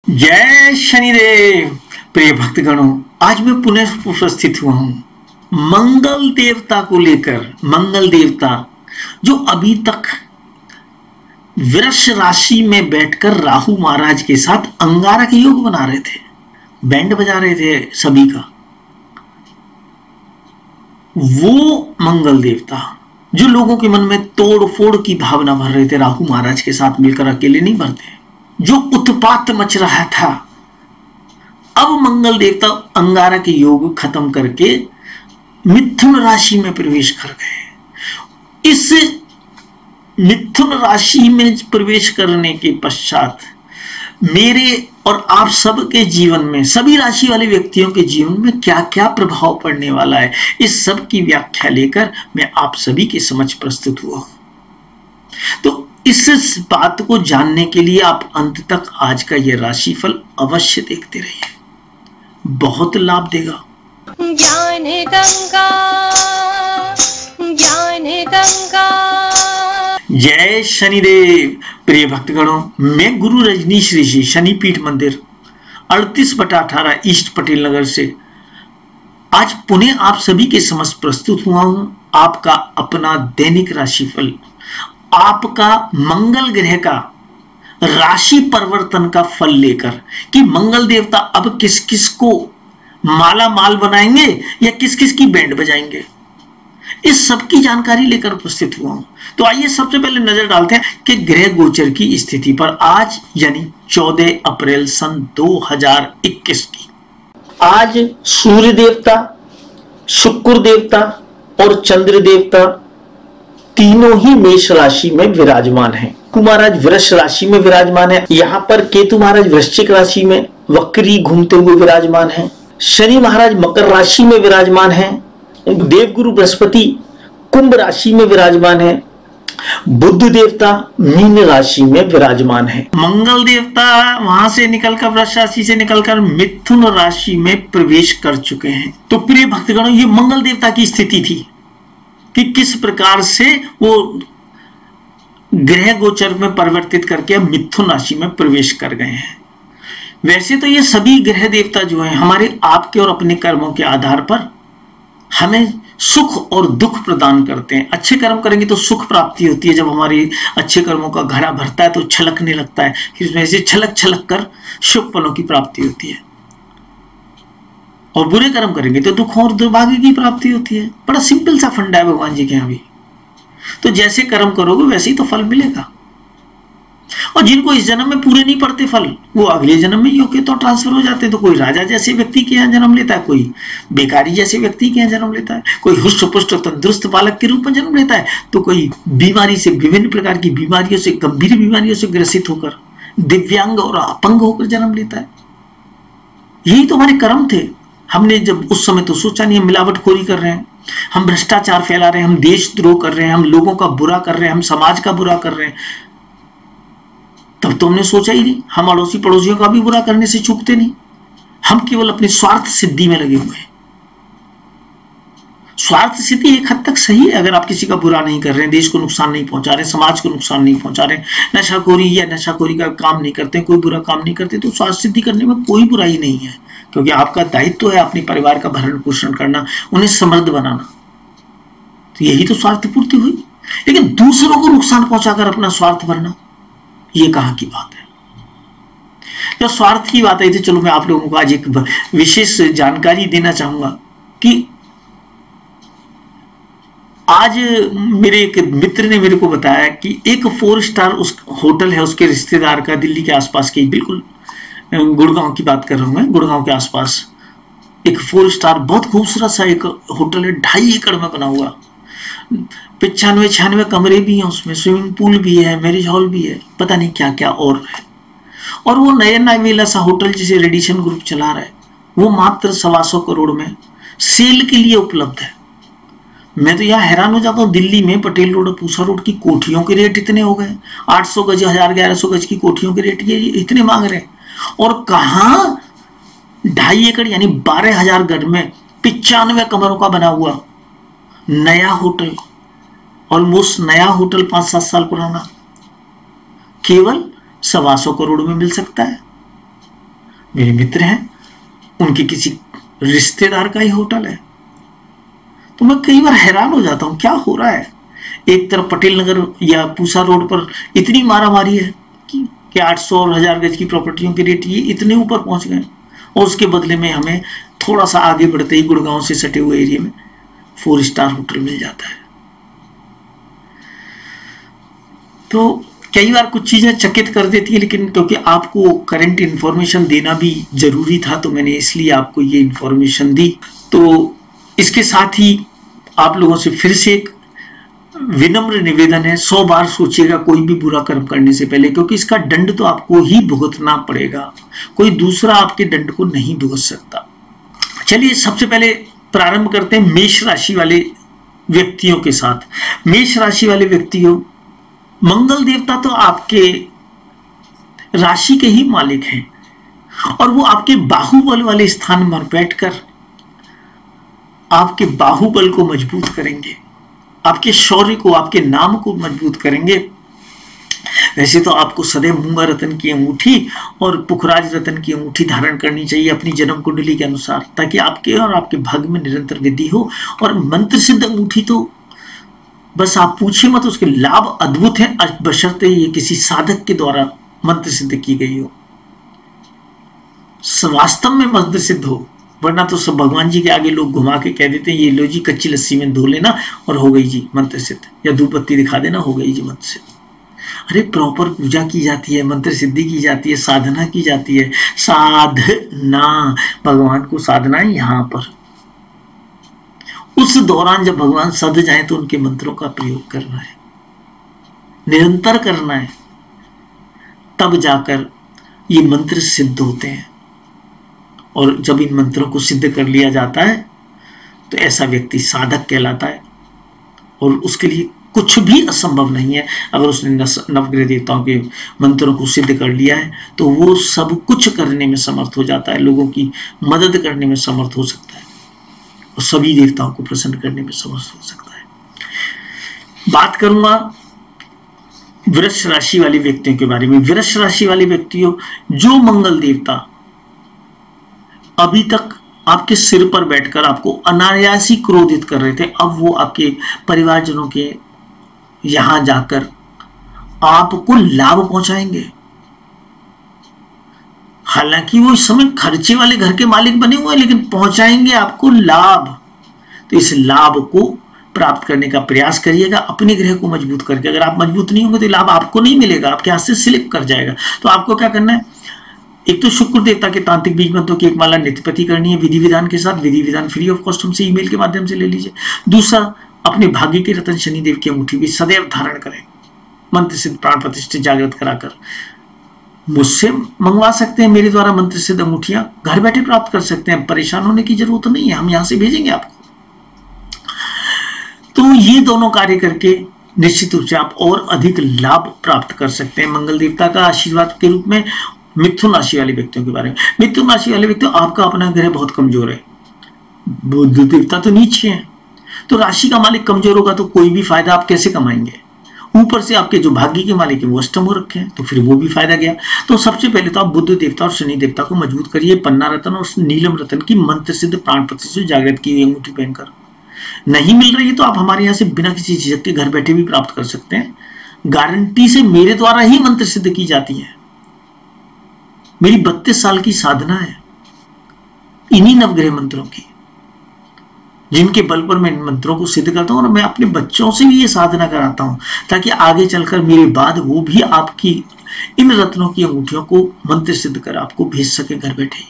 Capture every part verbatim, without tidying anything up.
जय शनिदेव। प्रिय भक्तगणों, आज मैं पुनः उपस्थित हुआ हूं मंगल देवता को लेकर। मंगल देवता जो अभी तक वृष राशि में बैठकर राहु महाराज के साथ अंगारा के योग बना रहे थे, बैंड बजा रहे थे सभी का, वो मंगल देवता जो लोगों के मन में तोड़ फोड़ की भावना भर रहे थे, राहु महाराज के साथ मिलकर अकेले नहीं भरते, जो उत्पात मच रहा था, अब मंगल देवता अंगारा के योग खत्म करके मिथुन राशि में प्रवेश कर गए। इस मिथुन राशि में प्रवेश करने के पश्चात मेरे और आप सब के जीवन में, सभी राशि वाले व्यक्तियों के जीवन में क्या क्या प्रभाव पड़ने वाला है, इस सब की व्याख्या लेकर मैं आप सभी के समक्ष प्रस्तुत हुआ हूं। तो इस बात को जानने के लिए आप अंत तक आज का यह राशिफल अवश्य देखते रहिए, बहुत लाभ देगा। ज्ञान गंगा, ज्ञान गंगा। जय शनिदेव। प्रिय भक्तगणों, मैं गुरु रजनीश ऋषि, शनिपीठ मंदिर अड़तीस बटा अठारह ईस्ट पटेल नगर से आज पुनः आप सभी के समक्ष प्रस्तुत हुआ हूं। आपका अपना दैनिक राशिफल, आपका मंगल ग्रह का राशि परिवर्तन का फल लेकर कि मंगल देवता अब किस किस को माला माल बनाएंगे या किस किस की बैंड बजाएंगे, इस सब की जानकारी लेकर उपस्थित हुआ हूं। तो आइए सबसे पहले नजर डालते हैं कि ग्रह गोचर की स्थिति पर आज यानी चौदह अप्रैल सन दो हज़ार इक्कीस की। आज सूर्य देवता, शुक्र देवता और चंद्र देवता तीनों ही मेष राशि में विराजमान हैं। केतु महाराज वृष राशि में विराजमान है। यहाँ पर केतु महाराज वृश्चिक राशि में वक्री घूमते हुए विराजमान है। शनि महाराज मकर राशि में विराजमान है। देवगुरु बृहस्पति कुंभ राशि में विराजमान है। बुध देवता मीन राशि में विराजमान है। मंगल देवता वहां से निकलकर वृष राशि से निकलकर मिथुन राशि में प्रवेश कर चुके हैं। तो प्रिय भक्तगणों, ये मंगल देवता की स्थिति थी कि किस प्रकार से वो ग्रह गोचर में परिवर्तित करके मिथुन राशि में प्रवेश कर गए हैं। वैसे तो ये सभी ग्रह देवता जो हैं हमारे आपके और अपने कर्मों के आधार पर हमें सुख और दुख प्रदान करते हैं। अच्छे कर्म करेंगे तो सुख प्राप्ति होती है, जब हमारी अच्छे कर्मों का घड़ा भरता है तो छलकने लगता है, फिर उसमें से छलक छलक कर शुभ फलों की प्राप्ति होती है। और बुरे कर्म करेंगे तो दुख और दुर्भाग्य की प्राप्ति होती है। बड़ा सिंपल सा फंडा है भगवान जी के यहाँ भी। तो जैसे कर्म करोगे वैसे ही तो फल मिलेगा। और जिनको इस जन्म में पूरे नहीं पड़ते फल, वो अगले जन्म में योग्य तो ट्रांसफर हो जाते हैं। तो कोई राजा जैसे व्यक्ति के यहाँ जन्म लेता है, कोई बेकारी जैसे व्यक्ति के यहाँ जन्म लेता है, कोई हुष्ट पुष्ट तंदुरुस्त बालक के रूप में जन्म लेता है, तो कोई बीमारी से, विभिन्न प्रकार की बीमारियों से, गंभीर बीमारियों से ग्रसित होकर दिव्यांग और अपंग होकर जन्म लेता है। यही तो हमारे कर्म थे। हमने जब उस समय तो सोचा नहीं, हम मिलावटखोरी कर रहे हैं, हम भ्रष्टाचार फैला रहे हैं, हम देशद्रोह कर रहे हैं, हम लोगों का बुरा कर रहे हैं, हम समाज का बुरा कर रहे हैं, तब तो हमने सोचा ही नहीं। हम अड़ोसी पड़ोसियों का भी बुरा करने से चूकते नहीं, हम केवल अपनी स्वार्थ सिद्धि में लगे हुए हैं। स्वार्थ सिद्धि एक हद तक सही है, अगर आप किसी का बुरा नहीं कर रहे हैं, देश को नुकसान नहीं पहुंचा रहे, समाज को नुकसान नहीं पहुंचा रहे, नशाखोरी या नशाखोरी का काम नहीं करते, कोई बुरा काम नहीं करते, तो स्वार्थ सिद्धि करने में कोई बुराई नहीं है, क्योंकि आपका दायित्व है अपने परिवार का भरण पोषण करना, उन्हें समृद्ध बनाना। तो यही तो स्वार्थ पूर्ति हुई। लेकिन दूसरों को नुकसान पहुंचाकर अपना स्वार्थ भरना, ये कहां की बात है। जब स्वार्थ की बात आई थी, चलो मैं आप लोगों को आज एक विशेष जानकारी देना चाहूंगा कि आज मेरे एक मित्र ने मेरे को बताया कि एक फोर स्टार उस होटल है उसके रिश्तेदार का, दिल्ली के आसपास के, बिल्कुल गुड़गांव की बात कर रहा हूं मैं, गुड़गांव के आसपास एक फोर स्टार बहुत खूबसूरत सा एक होटल है, ढाई एकड़ में बना हुआ, पिचानवे छियानवे कमरे भी हैं उसमें, स्विमिंग पूल भी है, मैरिज हॉल भी है, पता नहीं क्या क्या और है। और वो नया नवेला सा होटल जिसे रेडिशन ग्रुप चला रहा है, वो मात्र सवा सौ करोड़ में सेल के लिए उपलब्ध है। मैं तो यहाँ हैरान हो जाता हूँ, दिल्ली में पटेल रोड और पूसा रोड की कोठियों के रेट इतने हो गए, आठ सौ गज, हजार ग्यारह सौ गज की कोठियों के रेट ये इतने मांग रहे हैं, और कहाँ ढाई एकड़ यानी बारह हजार गज में पिचानवे कमरों का बना हुआ नया होटल, ऑलमोस्ट नया होटल पांच सात साल पुराना, केवल सवा सौ करोड़ में मिल सकता है। मेरे मित्र हैं, उनके किसी रिश्तेदार का ही होटल है। तो मैं कई बार हैरान हो जाता हूं क्या हो रहा है। एक तरफ पटेल नगर या पूसा रोड पर इतनी मारामारी है कि, कि आठ सौ और हजार गज की प्रॉपर्टियों के रेट ये इतने ऊपर पहुंच गए, और उसके बदले में हमें थोड़ा सा आगे बढ़ते ही गुड़गांव से सटे हुए एरिया में फोर स्टार होटल मिल जाता है। तो कई बार कुछ चीजें चकित कर देती है, लेकिन क्योंकि आपको करंट इंफॉर्मेशन देना भी जरूरी था तो मैंने इसलिए आपको ये इंफॉर्मेशन दी। तो इसके साथ ही आप लोगों से फिर से एक विनम्र निवेदन है, सौ बार सोचिएगा कोई भी बुरा कर्म करने से पहले, क्योंकि इसका दंड तो आपको ही भुगतना पड़ेगा, कोई दूसरा आपके दंड को नहीं भुगत सकता। चलिए सबसे पहले प्रारंभ करते हैं मेष राशि वाले व्यक्तियों के साथ। मेष राशि वाले व्यक्तियों, मंगल देवता तो आपके राशि के ही मालिक हैं और वो आपके बाहुबल वाले स्थान पर बैठकर आपके बाहुबल को मजबूत करेंगे, आपके शौर्य को, आपके नाम को मजबूत करेंगे। वैसे तो आपको सदैव मूंगा रतन की अंगूठी और पुखराज रतन की अंगूठी धारण करनी चाहिए अपनी जन्म कुंडली के अनुसार, ताकि आपके और आपके भाग्य में निरंतर वृद्धि हो। और मंत्र सिद्ध अंगूठी तो बस आप पूछिए मत, उसके लाभ अद्भुत हैं, बशर्ते ये किसी साधक के द्वारा मंत्र सिद्ध की गई हो, वास्तव में मंत्र सिद्ध हो। वरना तो सब भगवान जी के आगे लोग घुमा के कह देते हैं ये लो जी कच्ची लस्सी में धो लेना और हो गई जी मंत्र सिद्ध, या धूप बत्ती दिखा देना हो गई जी मंत्र सिद्ध। अरे प्रॉपर पूजा की जाती है, मंत्र सिद्धि की जाती है, साधना की जाती है, साधना, भगवान को साधना है यहाँ पर। उस दौरान जब भगवान सध जाए तो उनके मंत्रों का प्रयोग करना है, निरंतर करना है, तब जाकर ये मंत्र सिद्ध होते हैं। और जब इन मंत्रों को सिद्ध कर लिया जाता है तो ऐसा व्यक्ति साधक कहलाता है और उसके लिए कुछ भी असंभव नहीं है। अगर उसने नवग्रह देवताओं के मंत्रों को सिद्ध कर लिया है तो वो सब कुछ करने में समर्थ हो जाता है, लोगों की मदद करने में समर्थ हो सकता है और सभी देवताओं को प्रसन्न करने में समर्थ हो सकता है। बात करूंगा वृष राशि वाले व्यक्तियों के बारे में। वृष राशि वाले व्यक्तियों, जो मंगल देवता अभी तक आपके सिर पर बैठकर आपको अनायासी क्रोधित कर रहे थे, अब वो आपके परिवारजनों के यहां जाकर आपको लाभ पहुंचाएंगे। हालांकि वो इस समय खर्चे वाले घर के मालिक बने हुए हैं, लेकिन पहुंचाएंगे आपको लाभ। तो इस लाभ को प्राप्त करने का प्रयास करिएगा अपने ग्रह को मजबूत करके। अगर आप मजबूत नहीं होंगे तो लाभ आपको नहीं मिलेगा, आपके हाथ से स्लिप कर जाएगा। तो आपको क्या करना है, एक तो शुक्र देवता के तांत्रिक बीज मंत्रों की एक माला नित्यपति करनी है विधि विधान के साथ। विधि विधान फ्री ऑफ कॉस्ट हमसे ईमेल के माध्यम से ले लीजिए। दूसरा, अपने भाग्य के रतन शनिदेव की अंगूठी भी सदैव धारण करें, मंत्र सिद्ध प्राण प्रतिष्ठित जागृत कराकर। मुझसे मंगवा सकते हैं, मेरे द्वारा मंत्र सिद्ध अंगूठियां घर बैठे प्राप्त कर सकते हैं, परेशान होने की जरूरत नहीं है, हम यहां से भेजेंगे आपको। तो ये दोनों कार्य करके निश्चित रूप से आप और अधिक लाभ प्राप्त कर सकते हैं मंगल देवता का आशीर्वाद के रूप में। मिथुन राशि वाले व्यक्तियों के बारे में, मिथुन राशि वाले व्यक्तियों, आपका अपना ग्रह बहुत कमजोर है, बुध देवता तो नीचे है, तो राशि का मालिक कमजोर होगा तो कोई भी फायदा आप कैसे कमाएंगे। ऊपर से आपके जो भाग्य के मालिक है वो अष्टम हो रखे हैं, तो फिर वो भी फायदा गया। तो सबसे पहले तो आप बुध देवता और शनि देवता को मजबूत करिए, पन्ना रतन और नीलम रतन की मंत्र सिद्ध प्राण प्रतिष्ठित जागृत की अंगूठी पहनकर। नहीं मिल रही है तो आप हमारे यहाँ से बिना किसी झिझक के घर बैठे भी प्राप्त कर सकते हैं, गारंटी से मेरे द्वारा ही मंत्र सिद्ध की जाती है। मेरी बत्तीस साल की साधना है इन्हीं नवग्रह मंत्रों की, जिनके बल पर मैं इन मंत्रों को सिद्ध करता हूं और मैं अपने बच्चों से भी ये साधना कराता हूं, ताकि आगे चलकर मेरे बाद वो भी आपकी इन रत्नों की अंगूठियों को मंत्र सिद्ध कर आपको भेज सके घर बैठे।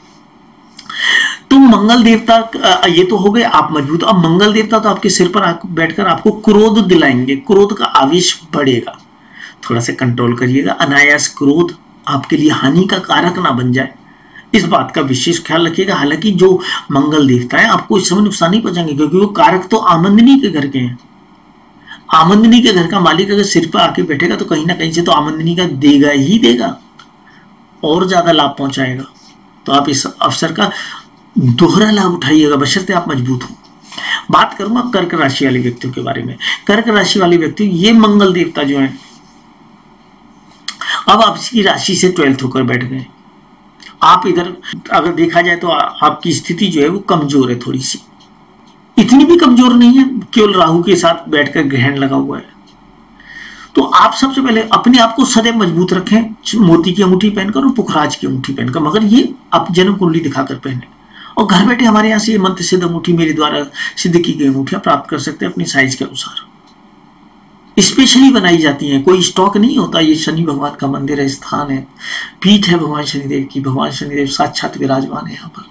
तो मंगल देवता, ये तो हो गए आप मजबूत। अब मंगल देवता तो आपके सिर पर बैठकर आपको क्रोध दिलाएंगे, क्रोध का आवेश बढ़ेगा, थोड़ा सा कंट्रोल करिएगा, अनायास क्रोध आपके लिए हानि का कारक ना बन जाए, इस बात का विशेष ख्याल रखिएगा। हालांकि जो मंगल देवता है आपको इस समय नुकसान नहीं पहुंचाएंगे, क्योंकि वो कारक तो आमंदनी के घर के हैं। आमंदनी के घर का मालिक अगर सिर पर आके बैठेगा तो कहीं ना कहीं से तो आमंदनी का देगा ही देगा, और ज्यादा लाभ पहुंचाएगा। तो आप इस अवसर का दोहरा लाभ उठाइएगा, बशर्ते आप मजबूत हो। बात करूंगा कर्क राशि वाले व्यक्तियों के बारे में। कर्क राशि वाले व्यक्ति, ये मंगल देवता जो है अब आपकी राशि से ट्वेल्थ होकर बैठ गए, आप इधर अगर देखा जाए तो आपकी स्थिति जो है वो कमजोर है, थोड़ी सी, इतनी भी कमजोर नहीं है, केवल राहु के साथ बैठकर ग्रहण लगा हुआ है। तो आप सबसे पहले अपने आप को सदैव मजबूत रखें, मोती की अंगूठी पहनकर और पुखराज की अंगूठी पहनकर, मगर ये आप जन्म कुंडली दिखाकर पहने। और घर बैठे हमारे यहाँ से ये मंत्र सिद्ध अंगूठी मेरे द्वारा सिद्ध की गई अंगूठियां प्राप्त कर सकते हैं अपनी साइज के अनुसार। स्पेशली बनाई जाती हैं, कोई स्टॉक नहीं होता। ये शनि भगवान का मंदिर है, स्थान है, पीठ है भगवान शनिदेव की। भगवान शनिदेव साक्षात विराजमान है यहाँ पर,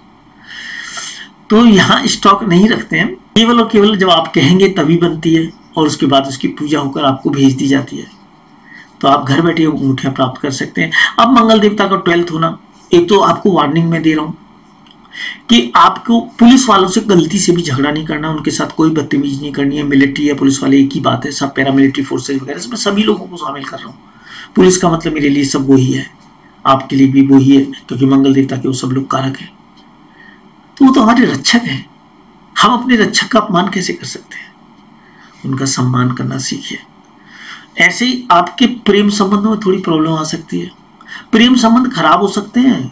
तो यहाँ स्टॉक नहीं रखते हैं। केवल और केवल जब आप कहेंगे तभी बनती है और उसके बाद उसकी पूजा होकर आपको भेज दी जाती है। तो आप घर बैठे अंगूठियां प्राप्त कर सकते हैं। अब मंगल देवता का ट्वेल्थ होना, एक तो आपको वार्निंग में दे रहा हूं कि आपको पुलिस वालों से गलती से भी झगड़ा नहीं करना, उनके साथ कोई बदतमीजी नहीं करनी है। मिलिट्री या पुलिस वाले एक ही बात है, सब पैरामिलिट्री फोर्सेज वगैरह, इसमें सभी लोगों को शामिल कर रहा हूँ। पुलिस का मतलब मेरे लिए सब वही है, आपके लिए भी वही है, क्योंकि मंगल देवता के वो सब लोग कारक है, तो वो तो हमारे रक्षक है। हम अपने रक्षक का अपमान कैसे कर सकते हैं? उनका सम्मान करना सीखिए। ऐसे ही आपके प्रेम संबंध में थोड़ी प्रॉब्लम आ सकती है, प्रेम संबंध खराब हो सकते हैं,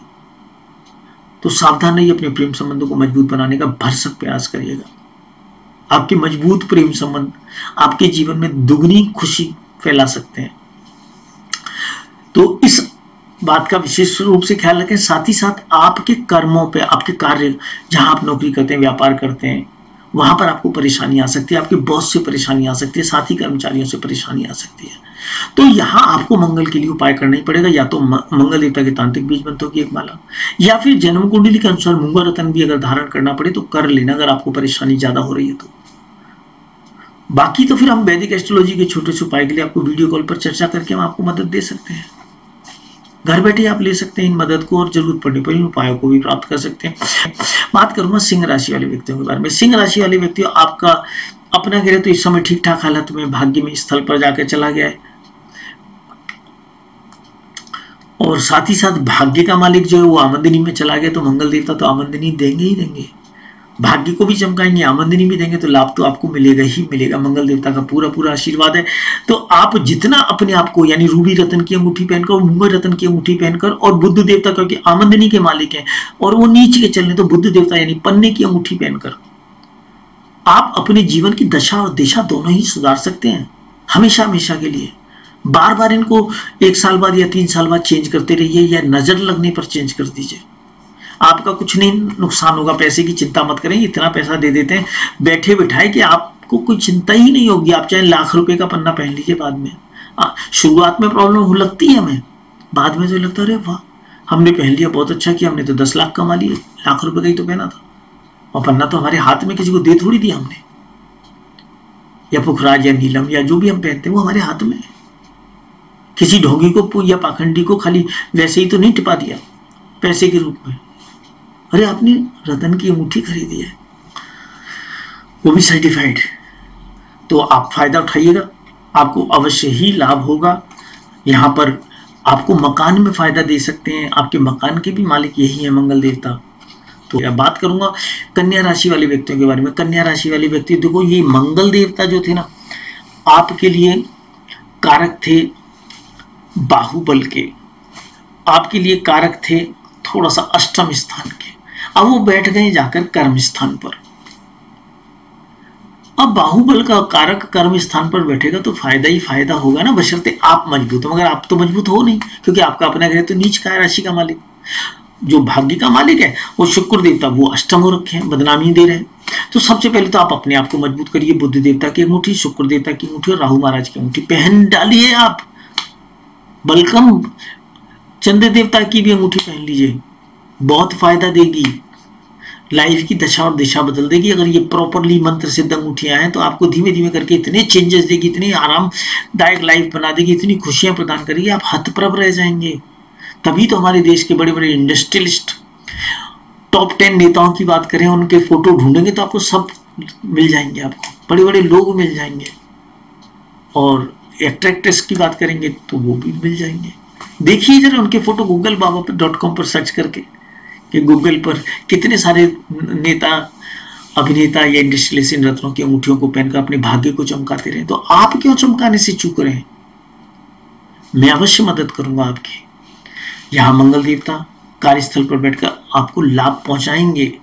तो सावधान रहिए। अपने प्रेम संबंधों को मजबूत बनाने का भरसक प्रयास करिएगा। आपके मजबूत प्रेम संबंध आपके जीवन में दुगनी खुशी फैला सकते हैं, तो इस बात का विशेष रूप से ख्याल रखें। साथ ही साथ आपके कर्मों पे, आपके कार्य, जहां आप नौकरी करते हैं, व्यापार करते हैं, वहां पर आपको परेशानी आ सकती है, आपके बॉस से परेशानी आ सकती है, साथी कर्मचारियों से परेशानी आ सकती है। तो यहाँ आपको मंगल के लिए उपाय करना ही पड़ेगा। या तो मंगल देवता के तांत्रिक बीज मंत्रों की एक माला, या फिर जन्म कुंडली के अनुसार मूंगा रत्न भी अगर धारण करना पड़े तो कर लेना, अगर आपको परेशानी ज्यादा हो रही है तो। बाकी तो फिर हम वैदिक एस्ट्रोलॉजी के छोटे से उपाय के लिए आपको वीडियो कॉल पर चर्चा करके हम आपको मदद दे सकते हैं। घर बैठे आप ले सकते हैं इन मदद को, और जरूरत पड़ने पर इन उपायों को भी प्राप्त कर सकते हैं। बात करूंगा सिंह राशि वाले व्यक्तियों के बारे में। सिंह राशि वाले व्यक्तियों, आपका अपना ग्रह तो इस समय ठीक ठाक हालत में भाग्य में स्थल पर जाकर चला गया है, और साथ ही साथ भाग्य का मालिक जो है वो आमदनी में चला गया, तो मंगल देवता तो आमदनी देंगे ही देंगे, भाग्य को भी चमकाएंगे, आमदनी भी देंगे, तो लाभ तो आपको मिलेगा ही मिलेगा। मंगल देवता का पूरा पूरा आशीर्वाद है। तो आप जितना अपने आप को, यानी रूबी रत्न की अंगूठी पहनकर और मूंगा रत्न की अंगूठी पहनकर, और बुद्ध देवता क्योंकि आमदनी के मालिक हैं और वो नीच के चलने, तो बुद्ध देवता यानी पन्ने की अंगूठी पहनकर आप अपने जीवन की दशा और दिशा दोनों ही सुधार सकते हैं, हमेशा हमेशा के लिए। बार बार इनको एक साल बाद या तीन साल बाद चेंज करते रहिए, या नजर लगने पर चेंज कर दीजिए, आपका कुछ नहीं नुकसान होगा। पैसे की चिंता मत करें, इतना पैसा दे देते हैं बैठे बिठाए कि आपको कोई चिंता ही नहीं होगी। आप चाहे लाख रुपए का पन्ना पहन लीजिए, बाद में शुरुआत में प्रॉब्लम हो लगती है हमें, बाद में तो लगता है अरे वाह हमने पहन लिया, बहुत अच्छा किया, हमने तो दस लाख कमा लिए, लाख रुपए का ही तो पहना था, और पन्ना तो हमारे हाथ में किसी को दे थोड़ी दिया हमने। या पुखराज या नीलम या जो भी हम पहनते हैं वो हमारे हाथ में, किसी ढोंगी को या पाखंडी को खाली वैसे ही तो नहीं टिपा दिया पैसे के रूप में। अरे आपने रतन की अंगूठी खरीदी है, वो भी सर्टिफाइड, तो आप फायदा उठाइएगा, आपको अवश्य ही लाभ होगा। यहाँ पर आपको मकान में फायदा दे सकते हैं, आपके मकान के भी मालिक यही है मंगल देवता। तो अब बात करूंगा कन्या राशि वाले व्यक्तियों के बारे में। कन्या राशि वाले व्यक्ति, देखो ये मंगल देवता जो थे ना, आपके लिए कारक थे बाहुबल के, आपके लिए कारक थे थोड़ा सा अष्टम स्थान के। अब वो बैठ गए जाकर कर्म स्थान पर। अब बाहुबल का कारक कर्म स्थान पर बैठेगा तो फायदा ही फायदा होगा ना, बशर्ते आप मजबूत हो। मगर आप तो मजबूत हो नहीं, क्योंकि आपका अपना ग्रह तो नीच का है, राशि का मालिक। जो भाग्य का मालिक है वो शुक्र देवता, वो अष्टम हो रखे हैं, बदनामी दे रहे हैं। तो सबसे पहले तो आप अपने आप को मजबूत करिए। बुद्ध देवता की अंगूठी, शुक्र देवता की अंगूठी और राहु महाराज की अंगूठी पहन डालिए आप। बलकम चंद्र देवता की भी अंगूठी पहन लीजिए, बहुत फायदा देगी, लाइफ की दशा और दिशा बदल देगी। अगर ये प्रॉपरली मंत्र सिद्ध अंगूठियां हैं तो आपको धीमे धीमे करके इतने चेंजेस देगी, इतनी आरामदायक लाइफ बना देगी, इतनी खुशियां प्रदान करेगी, आप हतप्रभ रह जाएंगे। तभी तो हमारे देश के बड़े बड़े इंडस्ट्रियलिस्ट, टॉप टेन नेताओं की बात करें, उनके फोटो ढूंढेंगे तो आपको सब मिल जाएंगे, आपको बड़े बड़े लोग मिल जाएंगे। और एक्टर एक्ट्रेस की बात करेंगे तो वो भी मिल जाएंगे। देखिए जरा उनके फोटो गूगल बाबा डॉट कॉम पर सर्च करके कि गूगल पर कितने सारे नेता, अभिनेता या इंडस्ट्रियलिस्ट इन रत्नों की अंगूठियों को पहनकर अपने भाग्य को चमकाते रहे। तो आप क्यों चमकाने से चूक रहे हैं? मैं अवश्य मदद करूंगा आपकी। यहाँ मंगल देवता कार्यस्थल पर बैठकर आपको लाभ पहुंचाएंगे,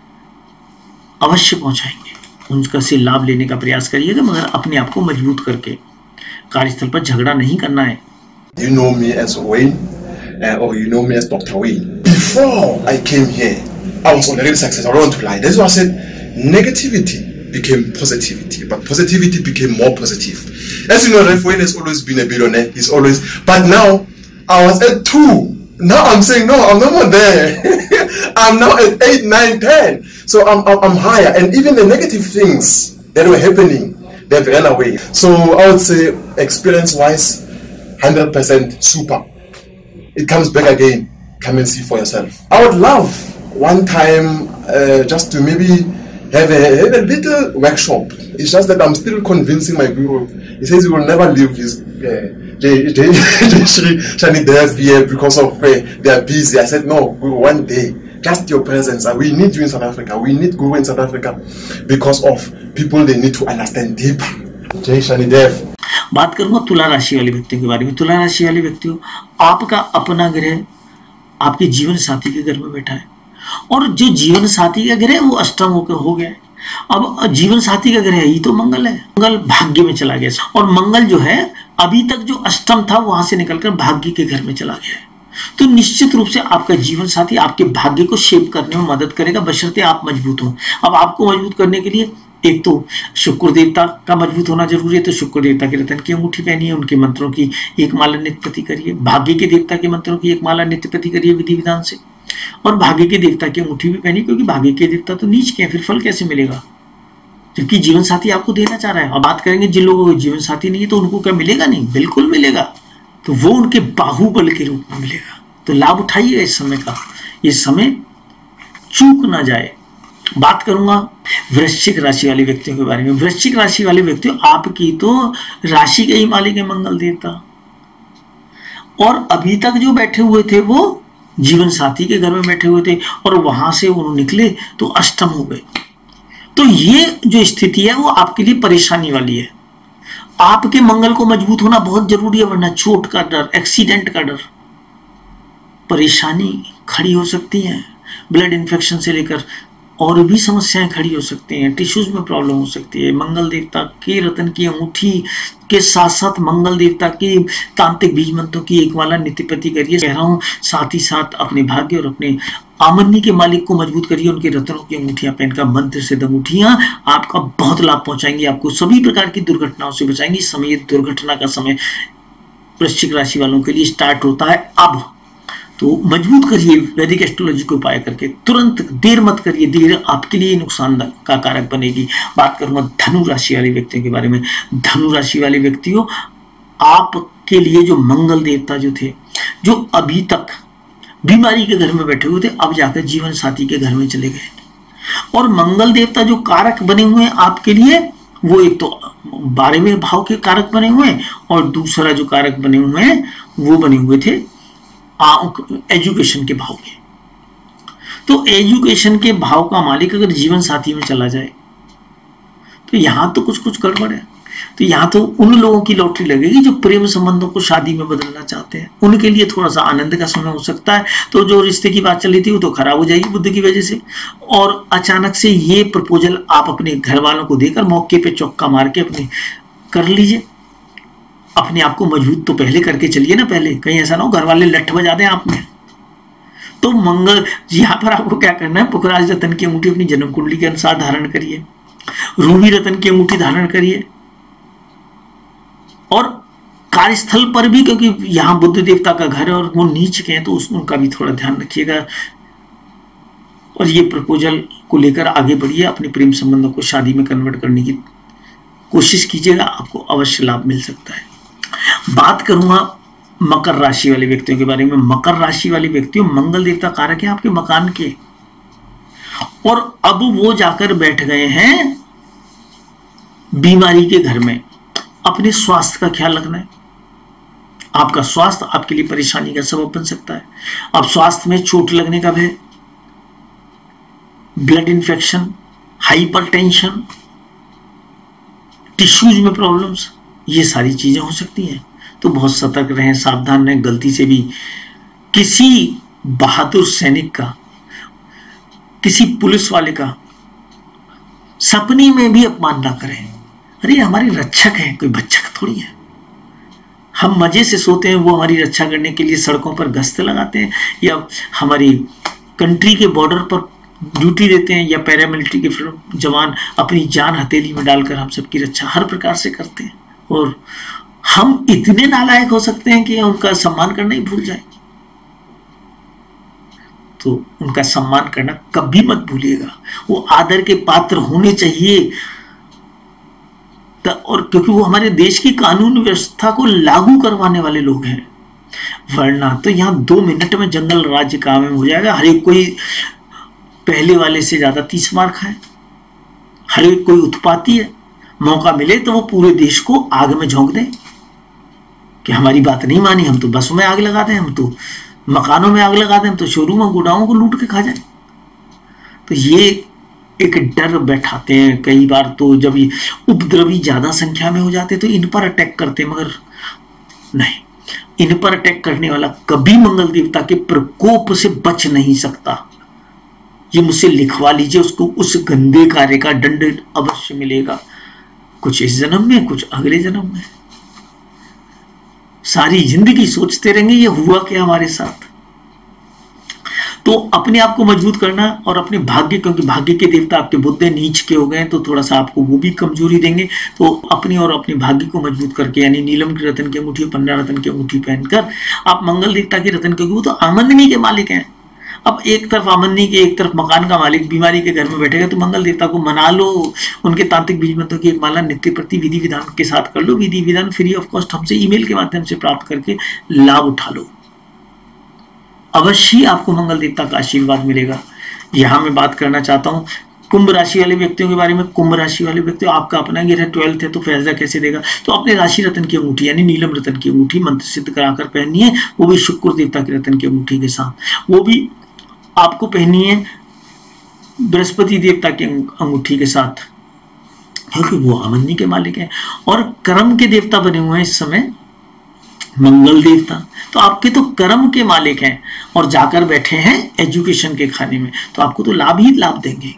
अवश्य पहुंचाएंगे। उनका से लाभ लेने का प्रयास करिएगा, मगर अपने आप को मजबूत करके। कार्यस्थल पर झगड़ा नहीं करना है। You know me as Wayne, uh, or you know me as Doctor Wayne. Before I came here, I was on the real success. I don't want to lie. That's why I said negativity became positivity, but positivity became more positive. As you know, Ref Wayne has always been a billionaire. He's always, but now I was at two. Now I'm saying no, I'm no more there. I'm now at eight, nine, ten. So I'm, I'm I'm higher, and even the negative things that were happening, they've run away. So I would say, experience-wise, one hundred percent super. It comes back again. Come and see for yourself. I would love one time uh, just to maybe have a, have a little workshop. It's just that I'm still convincing my guru. He says he will never leave his uh, Jay, Jay, Jay Shri Shani Dev here because of uh, they are busy. I said, no, Guru, one day, just your presence. Uh, we need you in South Africa. We need Guru in South Africa because of people they need to understand deeper. Jay Shani Dev. बात करूंगा तुला राशि वाले व्यक्तियों के बारे में। तुला राशि वाले व्यक्तियों, आपका अपना ग्रह आपके जीवन साथी के घर में बैठा है, और जो जीवन साथी का ग्रह वो अष्टम होकर हो गया है। अब जीवन साथी का ग्रह ही तो मंगल है, मंगल भाग्य में चला गया, और मंगल जो है अभी तक जो अष्टम था वहां से निकलकर भाग्य के घर में चला गया है। तो निश्चित रूप से आपका जीवन साथी आपके भाग्य को शेप करने में मदद करेगा, बशर्ते आप मजबूत हो। अब आपको मजबूत करने के लिए एक तो शुक्र देवता का मजबूत होना जरूरी है, तो शुक्र देवता के रतन की अंगूठी पहनिए, उनके मंत्रों की एक माला नित्य प्रति करिए, भाग्य के देवता के मंत्रों की एक माला नित्य प्रति करिए विधि विधान से, और भाग्य के देवता की अंगूठी भी पहनिए, क्योंकि भाग्य के देवता तो नीच के हैं, फिर फल कैसे मिलेगा, जबकि जीवन साथी आपको देना चाह रहा है। अब बात करेंगे जिन लोगों को जीवन साथी नहीं है तो उनको क्या मिलेगा? नहीं, बिल्कुल मिलेगा, तो वो उनके बाहुबल के रूप में मिलेगा। तो लाभ उठाइए इस समय का, ये समय चूक ना जाए। बात करूंगा वृश्चिक राशि वाले व्यक्तियों के बारे में। वृश्चिक राशि वाले व्यक्तियों, आपकी तो राशि के ही मालिक है मंगल देवता, और अभी तक जो बैठे हुए थे वो जीवन साथी के घर में बैठे हुए थे, और वहां से उन्होंने निकले तो अष्टम हो गए। तो ये जो स्थिति है वो आपके लिए परेशानी वाली है। आपके मंगल को मजबूत होना बहुत जरूरी है, वरना चोट का डर, एक्सीडेंट का डर, परेशानी खड़ी हो सकती है। ब्लड इन्फेक्शन से लेकर और भी समस्याएं खड़ी हो सकती हैं, टिश्यूज में प्रॉब्लम हो सकती है। मंगल देवता के रतन की अंगूठी के साथ साथ मंगल देवता के तांत्रिक बीज मंत्रों की एक माला नित्य प्रति करिए, कह रहा हूं। साथ ही साथ अपने भाग्य और अपने आमदनी के मालिक को मजबूत करिए, उनके रत्नों की अंगूठियां पहनकर मंत्र से अंगूठियां आपका बहुत लाभ पहुंचाएंगी, आपको सभी प्रकार की दुर्घटनाओं से बचाएंगी। समय ये दुर्घटना का समय वृश्चिक राशि वालों के लिए स्टार्ट होता है अब, तो मजबूत करिए वैदिक एस्ट्रोलॉजी को उपाय करके, तुरंत देर मत करिए, देर आपके लिए नुकसान का कारक बनेगी। बात करूंगा धनु राशि वाले व्यक्तियों के बारे में। धनु राशि वाले व्यक्तियों, आपके लिए जो मंगल देवता जो थे, जो अभी तक बीमारी के घर में बैठे हुए थे, अब जाकर जीवन साथी के घर में चले गए, और मंगल देवता जो कारक बने हुए हैं आपके लिए, वो एक तो बारहवें भाव के कारक बने हुए हैं, और दूसरा जो कारक बने हुए हैं वो बने हुए थे एजुकेशन के भाव के। तो एजुकेशन के भाव का मालिक अगर जीवन साथी में चला जाए तो यहां तो कुछ कुछ गड़बड़ है। तो यहां तो उन लोगों की लॉटरी लगेगी जो प्रेम संबंधों को शादी में बदलना चाहते हैं, उनके लिए थोड़ा सा आनंद का समय हो सकता है। तो जो रिश्ते की बात चली थी वो तो खराब हो जाएगी बुद्ध की वजह से, और अचानक से ये प्रपोजल आप अपने घर वालों को देकर मौके पे चौका मार के अपने कर लीजिए। अपने आप को मजबूत तो पहले करके चलिए ना, पहले कहीं ऐसा ना हो घर वाले लठ बजा दें आप में। तो मंगल यहाँ पर आपको क्या करना है, पुखराज रतन की अंगूठी अपनी जन्म कुंडली के अनुसार धारण करिए, रूबी रतन की अंगूठी धारण करिए, और कार्यस्थल पर भी, क्योंकि यहाँ बुद्ध देवता का घर है और वो नीच के हैं, तो उनका भी थोड़ा ध्यान रखिएगा। और ये प्रपोजल को लेकर आगे बढ़िए, अपने प्रेम संबंधों को शादी में कन्वर्ट करने की कोशिश कीजिएगा, आपको अवश्य लाभ मिल सकता है। बात करूंगा मकर राशि वाले व्यक्तियों के बारे में। मकर राशि वाले व्यक्तियों, मंगल देवता कारक है आपके मकान के, और अब वो जाकर बैठ गए हैं बीमारी के घर में। अपने स्वास्थ्य का ख्याल रखना है, आपका स्वास्थ्य आपके लिए परेशानी का सबब बन सकता है। अब स्वास्थ्य में चोट लगने का भय, ब्लड इन्फेक्शन, हाइपरटेंशन, टिश्यूज में प्रॉब्लम्स, ये सारी चीजें हो सकती हैं। तो बहुत सतर्क रहें, सावधान रहें। गलती से भी किसी बहादुर सैनिक का, किसी पुलिस वाले का सपने में भी अपमान ना करें। अरे हमारे रक्षक हैं, कोई भक्षक थोड़ी है। हम मजे से सोते हैं, वो हमारी रक्षा करने के लिए सड़कों पर गश्त लगाते हैं, या हमारी कंट्री के बॉर्डर पर ड्यूटी देते हैं, या पैरामिलिट्री के जवान अपनी जान हथेली में डालकर हम सबकी रक्षा हर प्रकार से करते हैं। और हम इतने नालायक हो सकते हैं कि उनका सम्मान करना ही भूल जाए। तो उनका सम्मान करना कभी मत भूलिएगा। वो आदर के पात्र होने चाहिए, और क्योंकि वो हमारे देश की कानून व्यवस्था को लागू करवाने वाले लोग हैं। वरना तो यहाँ दो मिनट में जंगल राज्य कायम हो जाएगा। हर एक कोई पहले वाले से ज्यादा तीस मार खाए, हर एक कोई उत्पाती है। मौका मिले तो वो पूरे देश को आग में झोंक दे कि हमारी बात नहीं मानी, हम तो बसों में आग लगा दें, हम तो मकानों में आग लगा दें, हम तो शोरूम और गोडाउनों को लूट के खा जाए। तो ये एक डर बैठाते हैं। कई बार तो जब ये उपद्रवी ज्यादा संख्या में हो जाते तो इन पर अटैक करते, मगर नहीं, इन पर अटैक करने वाला कभी मंगल देवता के प्रकोप से बच नहीं सकता। ये मुझसे लिखवा लीजिए, उसको उस गंदे कार्य का दंड अवश्य मिलेगा, कुछ इस जन्म में, कुछ अगले जन्म में। सारी जिंदगी सोचते रहेंगे ये हुआ क्या हमारे साथ। तो अपने आप को मजबूत करना और अपने भाग्य, क्योंकि भाग्य के देवता आपके बुध नीच के हो गए तो थोड़ा सा आपको वो भी कमजोरी देंगे। तो अपनी और अपने भाग्य को मजबूत करके, यानी नीलम की रतन की अंगूठी, पंद्रह रतन की अंगूठी पहनकर आप मंगल देवता की रतन, क्योंकि वो तो आमदनी के मालिक हैं। अब एक तरफ आमदनी के, एक तरफ मकान का मालिक बीमारी के घर में बैठेगा, तो मंगल देवता को मना लो, उनके तांत्रिक बीज मंत्रों की एक माला नित्य प्रति विधि विधान के साथ कर लो। विधि विधान फ्री ऑफ कॉस्ट हमसे ईमेल के माध्यम से प्राप्त करके लाभ उठा लो, अवश्य आपको मंगल देवता का आशीर्वाद मिलेगा। यहां मैं बात करना चाहता हूं कुंभ राशि वाले व्यक्तियों के बारे में। कुंभ राशि वाले व्यक्ति, आपका अपना गिरह ट्वेल्थ है तो फैसला कैसे देगा। तो अपने राशि रतन की अंगूठी यानी नीलम रतन की अंगूठी मंत्र सिद्ध कराकर पहननी है, वो भी शुक्र देवता की रतन की अंगूठी के साथ। वो भी आपको पहननी है बृहस्पति देवता की अंगूठी के साथ, क्योंकि वो आमदनी के मालिक है। और कर्म के देवता बने हुए हैं इस समय मंगल देवता, तो आपके तो कर्म के मालिक हैं और जाकर बैठे हैं एजुकेशन के खाने में, तो आपको तो लाभ ही लाभ देंगे।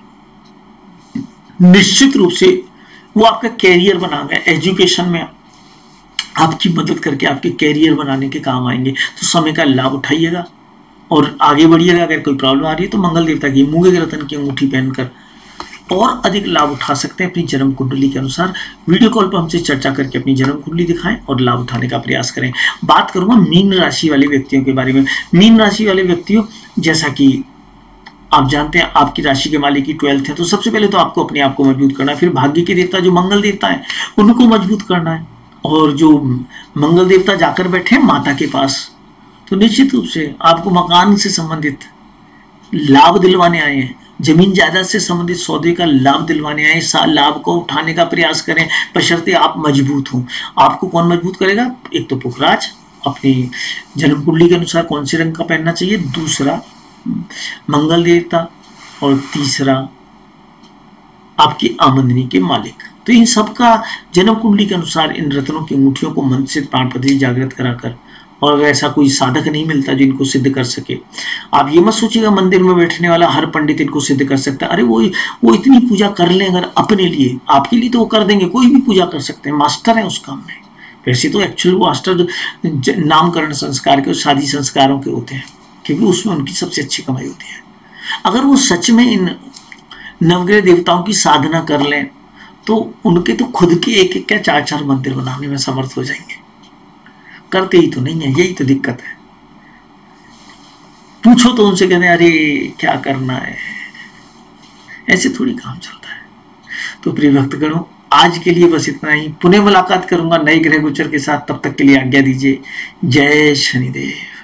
निश्चित रूप से वो आपका कैरियर बनाएंगे, एजुकेशन में आपकी मदद करके आपके कैरियर बनाने के काम आएंगे। तो समय का लाभ उठाइएगा और आगे बढ़िएगा। अगर कोई प्रॉब्लम आ रही है तो मंगल देवता की मूंगे के रतन की अंगूठी पहनकर और अधिक लाभ उठा सकते हैं अपनी जन्म कुंडली के अनुसार। वीडियो कॉल पर हमसे चर्चा करके अपनी जन्म कुंडली दिखाएं और लाभ उठाने का प्रयास करें। बात करूंगा मीन राशि वाले व्यक्तियों के बारे में। मीन राशि वाले व्यक्तियों, जैसा कि आप जानते हैं आपकी राशि के मालिक की ट्वेल्थ है, तो सबसे पहले तो आपको अपने आप को मजबूत करना है। फिर भाग्य के देवता जो मंगल देवता है उनको मजबूत करना है। और जो मंगल देवता जाकर बैठे हैं माता के पास, तो निश्चित रूप से आपको मकान से संबंधित लाभ दिलवाने आए हैं, जमीन जायदाद से संबंधित सौदे का लाभ दिलवाने आए। लाभ को उठाने का प्रयास करें, बशर्ते आप मजबूत हों। आपको कौन मजबूत करेगा? एक तो पुखराज अपनी जन्म कुंडली के अनुसार कौन से रंग का पहनना चाहिए, दूसरा मंगल देवता, और तीसरा आपकी आमदनी के मालिक। तो इन सब का जन्म कुंडली के अनुसार इन रत्नों की अंगूठियों को मन से प्राण प्रतिष्ठा जागृत कराकर, और अगर ऐसा कोई साधक नहीं मिलता जो इनको सिद्ध कर सके, आप ये मत सोचिएगा मंदिर में बैठने वाला हर पंडित इनको सिद्ध कर सकता है। अरे वो वो इतनी पूजा कर लें अगर अपने लिए, आपके लिए तो वो कर देंगे, कोई भी पूजा कर सकते हैं, मास्टर है उस काम में। वैसे तो एक्चुअल वो मास्टर नामकरण संस्कार के और शादी संस्कारों के होते हैं, क्योंकि उसमें उनकी सबसे अच्छी कमाई होती है। अगर वो सच में इन नवग्रह देवताओं की साधना कर लें तो उनके तो खुद के एक एक क्या चार चार मंदिर बनाने में समर्थ हो जाएंगे। करते ही तो नहीं है, यही तो दिक्कत है। पूछो तो उनसे कहते हैं अरे क्या करना है, ऐसे थोड़ी काम चलता है। तो प्रिय भक्तगणों, आज के लिए बस इतना ही। पुनः मुलाकात करूंगा नए ग्रह गोचर के साथ, तब तक के लिए आज्ञा दीजिए। जय शनिदेव।